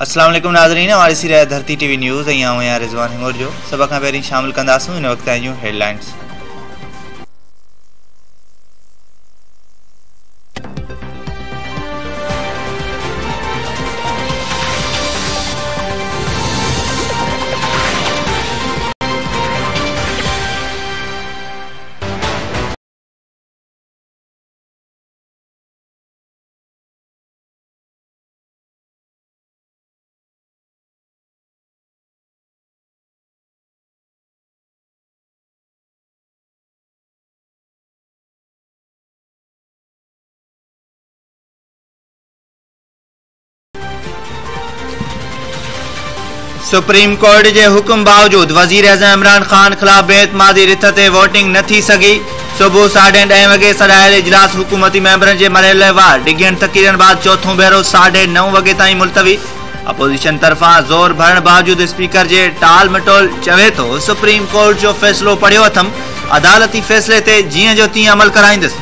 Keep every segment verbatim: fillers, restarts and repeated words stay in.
अस्सलाम वालेकुम नाज़रीन, हमारी सीरिया धरती टीवी न्यूज़ यहाँ हुआ रिजवान हिमोर जो सब खां पहिरीं शामिल कंदासूं इन वक्त जूं हेडलाइंस। सुप्रीम कोर्ट के हुक्म बावजूद वजीर अजम इमरान खान खिलाफ बेतमादी रिथ ते वोटिंग न थी सकी। सुबह साढ़े ॾह वगे सॾायल इजलास हुकूमती मेंबरन के मरहलेवार डिगन तकीरन बाद चौथों भेरो साढ़े नौ वगे ताईं मुलतवी। अपोजिशन तरफा जोर भरण बावजूद स्पीकर के टाल मटोल चवे तो सुप्रीम कोर्ट जो फैसलो पढ़ियो अथम, अदालती फैसले ते जीअं जो तीअं अमल कराईंदुसि।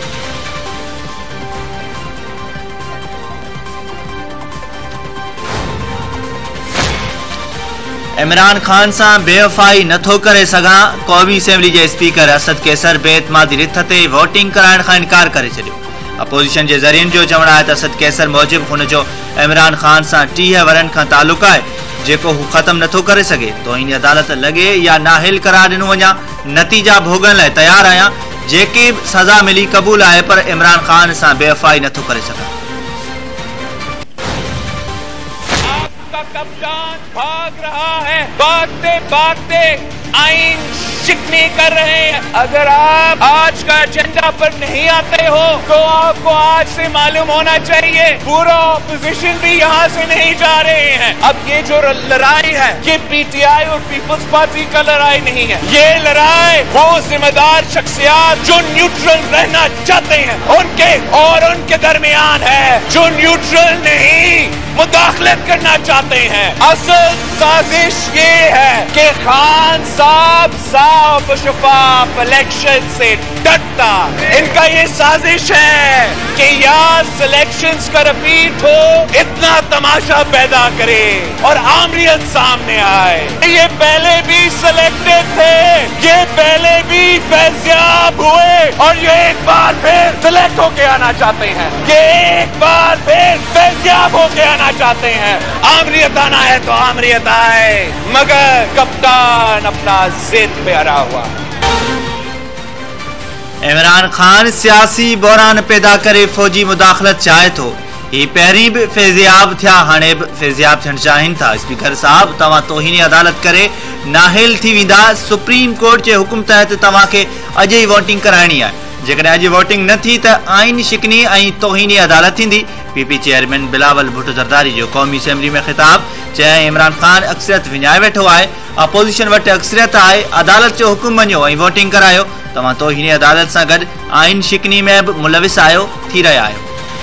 इमरान खान से बेवफाई नथो करे सगा। कौमी असेंबली के स्पीकर असद कैसर बेतमादी रिथ ते वोटिंग कराइण खां इनकार करे छॾियो। अपोजिशन के ज़रियन जो चवण आहे त असद कैसर मूजिब हुन जो इमरान खान से टीह वरन खां तालुक आहे जेको हू ख़त्म नथो करे सघे। तो इन अदालत लगे या नाहिल करार ॾिनो वञा, नतीजा भोगण लाइ तैयार आहियां। जेकी सज़ा मिली क़बूल आहे, पर इमरान खान से बेवफाई नथो करे सघां। कप्तान भाग रहा है, भागते भागते आइन शिकनी कर रहे हैं। अगर आप आज का एजेंडा पर नहीं आते हो तो आपको आज से मालूम होना चाहिए पूरा ऑपोजिशन भी यहाँ से नहीं जा रहे हैं। अब ये जो लड़ाई है ये पीटीआई और पीपल्स पार्टी का लड़ाई नहीं है। ये लड़ाई वो जिम्मेदार शख्सियत जो न्यूट्रल रहना चाहते हैं उनके और उनके दरमियान है, जो न्यूट्रल नहीं मुदाखलत करना चाहते हैं। असल साजिश ये है कि खान साहब साफ शफाफ इलेक्शन से डरता। इनका ये साजिश है कि या सिलेक्शंस का रिपीट हो, इतना तमाशा पैदा करे और आमरीत सामने आए। ये पहले भी सिलेक्टेड थे, ये पहले भी फैज़याब हुए और ये एक बार फिर सिलेक्ट होके आना चाहते हैं। ये एक बार फिर फैज़याब होके आना चाहते हैं। आमरीत आना है तो आमरीत आए, मगर कप्तान अपना जिद पे अड़ा हुआ। इमरान खान सियासी बहरान पैदा करे फौजी मुदाखलत चाहे तो ही पहिरीं भी फैज़याब थिया, हाणे भी फैज़याब थियण चाहिनि था। स्पीकर साहब, तव्हां तौहीन अदालत करे नाहिल थी वेंदा। सुप्रीम कोर्ट के हुक्म तहत तव्हां खे अॼु ई वोटिंग कराइणी आहे। जेकॾहिं अॼु वोटिंग न थी त आइन शिकनी ऐं तौहीनी अदालत थींदी। पीपी चेयरमैन बिलावल भुट्टो ज़रदारी जो कौमी असेंबली में खिताब चयाईं, इमरान खान अक्सरियत विञाए वेठो आहे, अपोजिशन वटि अक्सरियत आहे, अदालत जो हुकुम मञियो ऐं वोटिंग करायो। तव्हां तौहीनी अदालत सां गॾु आइन शिकनी में बि मुलविस आहियो, थी रहिया आहियो।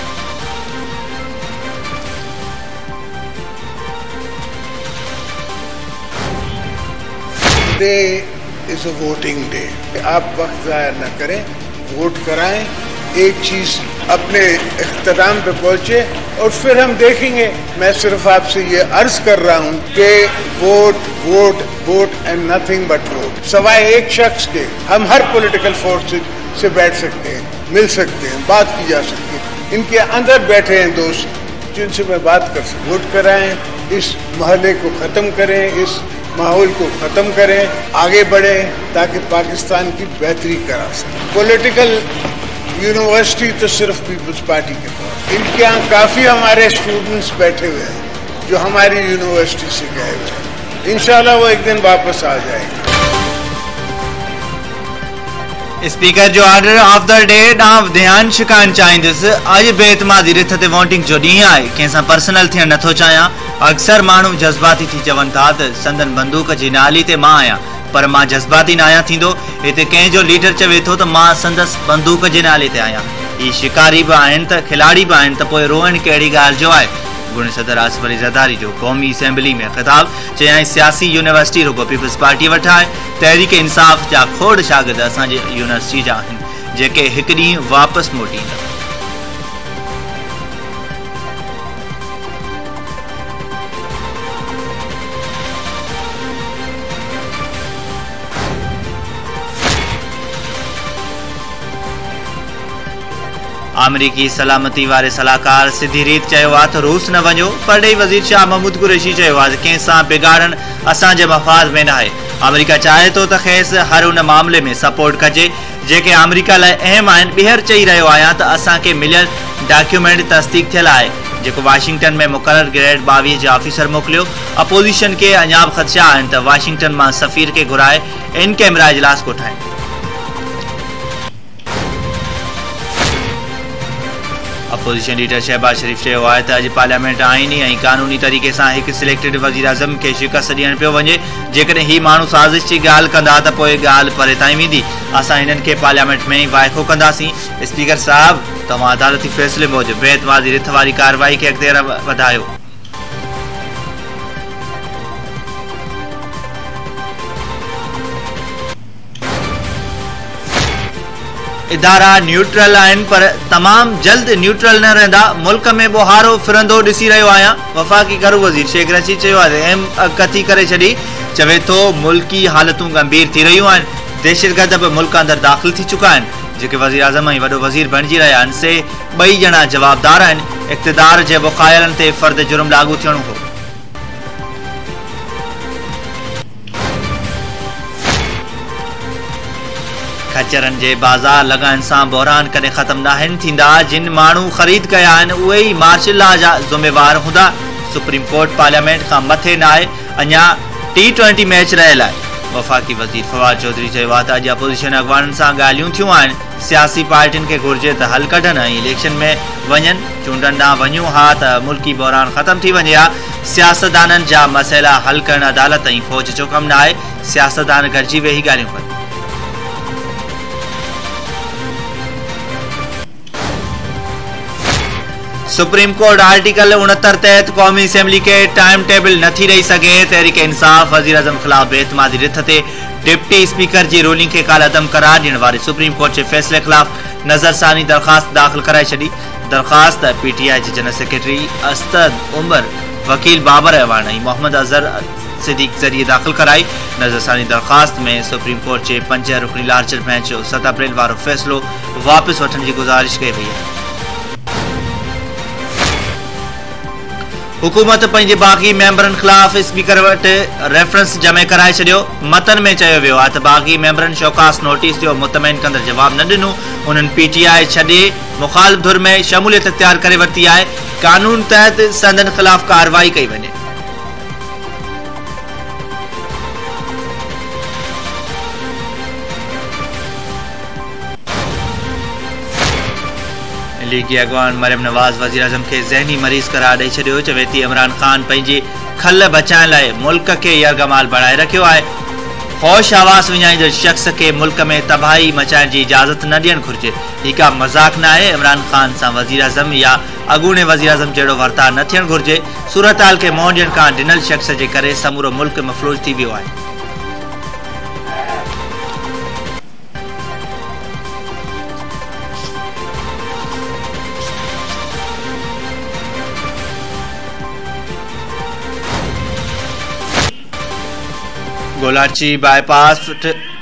Day is a voting day. आप वक्त ज़ाया न करें, वोट कराएं। एक चीज अपने इख्तिताम पे पहुंचे और फिर हम देखेंगे। मैं सिर्फ आपसे ये अर्ज कर रहा हूँ कि vote vote vote and nothing but vote. सवाए एक शख्स के हम हर पॉलिटिकल फोर्स से बैठ सकते हैं, मिल सकते हैं, बात की जा सकती है। इनके अंदर बैठे हैं दोस्त जिनसे मैं बात कर सकूँ। वोट कराएं, इस मोहल्ले को ख़त्म करें, इस माहौल को ख़त्म करें, आगे बढ़ें ताकि पाकिस्तान की बेहतरी करा सकें। पॉलिटिकल यूनिवर्सिटी तो सिर्फ पीपल्स पार्टी के पास, इनके यहाँ काफ़ी हमारे स्टूडेंट्स बैठे हुए हैं जो हमारी यूनिवर्सिटी से गए हुए हैं। इंशाल्लाह वो एक दिन वापस आ जाएंगे। स्पीकर जो ऑर्डर ऑफ द डे ॾांहुं ध्यानु छिकाइण चाहींदुसि। अॼु बेतमादी रिथ ते वोटिंग जो ॾींहुं आहे, कंहिंसां पर्सनल थियण नथो चाहियां। अक्सर माण्हू जज़्बाती थी चवनि था त संदन बंदूक जी नाली ते मां आहियां, पर मां जज़्बाती न आहियां थींदो। हिते कंहिंजो लीडर चवे थो त मां संदसि बंदूक जे नाले ते आहियां। ही शिकारी भी आहिनि त खिलाड़ी भी आहिनि, त पोइ रोअण कहिड़ी ॻाल्हि जो आहे। गुण सदर आसिफ अली ज़रदारी जो कौमी असेंबली में खिताब चयाईं, सियासी यूनिवर्सिटी रुगो पीपल्स पार्टी वटि आहे। तहरीक इंसाफ जा खोड़ शागिर्द असांजे यूनिवर्सिटी जा आहिनि जेके हिकु ॾींहुं वापसि मोटींदा। अमरीकी सलामती वारे सलाहकार सिधी रीत चयो आहे त रूस न वञो। परॾेही वज़ीर शाह महमूद कुरैशी चयो आहे त कंहिं सां बिगाड़ण असांजे मफ़ाद में न आहे। अमरीका चाहे थो त खेसि हर उन मामले में सपोर्ट कजे जेके अमरीका लाइ अहम आहिनि। ॿीहर चई रहियो आहियां त असांखे मिलियल डॉक्यूमेंट तस्दीक थियल आहे जेको वाशिंगटन में मुक़रर ग्रेड ॿावीह जे ऑफिसर मोकिलियो। अपोज़िशन खे अञा बि ख़दशा आहिनि त वाशिंगटन मां सफ़ीर खे घुराए इन कैमरा इजलास कोठाइनि। अपोज़िशन लीडर शहबाज शरीफ़ चयो आहे त अॼु पार्लियामेंट आईनी ऐं क़ानूनी तरीक़े सां हिकु सिलेक्टेड वज़ीर आज़म खे शिकस्त ॾियणु पियो वञे। जेकॾहिं ही माण्हू साज़िश जी ॻाल्हि कंदा त पोइ ॻाल्हि परे ताईं वेंदी। असां हिननि खे पार्लियामेंट में ई वाइको कंदासीं। स्पीकर साहब, तव्हां अदालती फ़ैसिले मूजिबि बेतवाज़ी रिथ वारी कार्रवाई खे अॻिते वधायो। इदारा न्यूट्रल आहिनि पर तमामु जल्द न्यूट्रल न रहंदा। मुल्क में बुहारो फिरंदो ॾिसी रहियो आहियां। वफ़ाक़ी घरू वज़ीर शेख रशीद चयो आहे अहम कथी करे छॾी। चवे थो मुल्की हालतूं गंभीर थी रहियूं आहिनि। दहशतगर्द बि मुल्क अंदरि दाख़िल थी चुका आहिनि। जेके वज़ीर आज़म ऐं वॾो वज़ीर बणिजी रहिया आहिनि से ॿई ॼणा जवाबदार आहिनि। इक़्तिदार जे बुक़ायलनि ते फ़र्द जुर्म लागू थियणो हो। खचरनि जे बाज़ार लॻाइण सां बहरान कॾहिं ख़तमु नाहिनि थींदा। जिन माण्हू ख़रीद कया आहिनि उहे ई मार्शल लॉ जा ज़िम्मेवार हूंदा। सुप्रीम कोर्ट पार्लियामेंट खां मथे न आहे। अञा टी ट्वेंटी मैच रहियल आहे। वफ़ाक़ी वज़ीर फवाद चौधरी चयो आहे त अॼु अपोज़िशन अॻवाननि सां ॻाल्हियूं थियूं आहिनि। सियासी पार्टियुनि खे घुर्जे त हल कढनि ऐं इलेक्शन में वञनि। चूंडनि ॾांहुं वञूं हा त मुल्की बहरान ख़तमु थी वञे हा। सियासतदाननि जा मसइला हल करणु अदालत ऐं फ़ौज जो कमु न आहे। सियासतदान गॾिजी वेही ॻाल्हियूं कनि। सुप्रीम कोर्ट आर्टिकल उनहत्तर तहत कौमी असेंबली के टाइम टेबल नथी रही सके। तहरीक इंसाफ वज़ीर आज़म ख़िलाफ़ बेतमादी रिथ ते डिप्टी स्पीकर जी रूलिंग के काल अदम करार ॾियण वारे सुप्रीम कोर्ट जे फ़ैसिले ख़िलाफ़ नज़रसानी दरख़्वास्त दाख़िल कराए छॾी। दरख़्वास्त पीटीआई जे जनरल सेक्रेटरी असद उमर, वकील बाबर अवान ऐं मोहम्मद अज़हर सिद्दीक़ ज़रिए दाख़िल कराई। नज़रसानी दरख़्वास्त में सुप्रीम कोर्ट जे पंज रुकनी लार्जर बेंच जो सत अप्रैल वारो फ़ैसिलो वापसि वठण जी गुज़ारिश कई वई आहे। हुकूमत पंहिंजे बाग़ी मेंबरनि ख़िलाफ़ स्पीकर वटि रेफरेंस जमे कराए छॾियो। मतन में चयो वियो आहे त बाग़ी मेंबरनि शौकास नोटिस जो मुतमइन कंदड़ जवाब न ॾिनो। उन्हनि पीटीआई छॾे मुख़ालिफ़ धुर में शमूलियत इख़्तियार करे वरिती आहे। कानून तहत संदन ख़िलाफ़ कार्रवाई कई वञे। लीगी अॻवान मरियम नवाज़ वज़ीर आज़म खे ज़हनी मरीज़ करार ॾेई छॾियो। चवे थी इमरान ख़ान पंहिंजी खल बचाइण लाइ मुल्क खे यरगमाल बणाए रखियो आहे। ख़ौश आवाज़ विञाईंदड़ शख़्स खे मुल्क में तबाही मचाइण जी इजाज़त न ॾियणु घुरिजे। हीउ का मज़ाक़ न आहे। इमरान ख़ान सां वज़ीर आज़म या अॻूणे वज़ीर आज़म जहिड़ो वर्ताव न थियणु घुरिजे। सूरतहाल खे मोहन ॾियण खां ॾिनल शख़्स जे करे समूरो मुल्क मफ़लूज थी वियो आहे। गोलाची बाईपास